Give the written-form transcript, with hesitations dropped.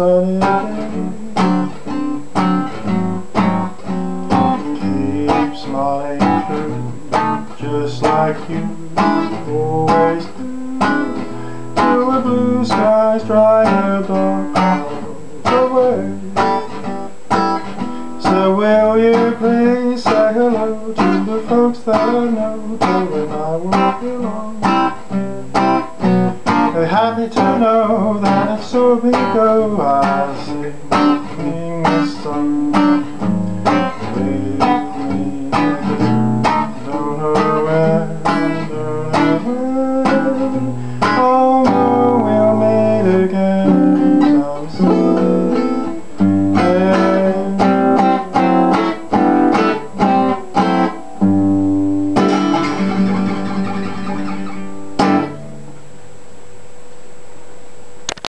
sunny day. Keep smiling through, just like you always do, till the blue skies drive the dark clouds away. So will you please say hello to the folks that I know, till when I walk along. They're happy to know that I saw me go, I sing this song.